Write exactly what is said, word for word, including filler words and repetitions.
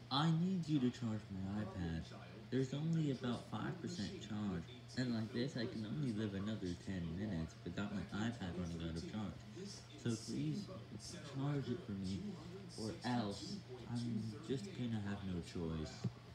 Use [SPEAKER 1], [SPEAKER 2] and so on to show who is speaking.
[SPEAKER 1] I need you to charge my iPad. There's only about five percent charge, and like this I can only live another ten minutes without my iPad running out of charge. So please charge it for me, or else I'm just gonna have no choice.